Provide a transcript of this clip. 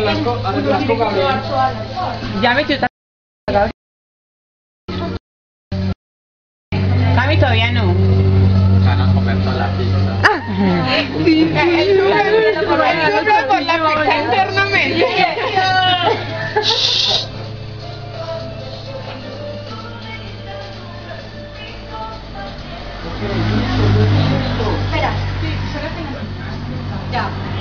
Ya me chuta. Cami todavía no. Van a comer toda la pizza. Sí, por la pizza internamente. Espera. Sí, solo tengo. Ya.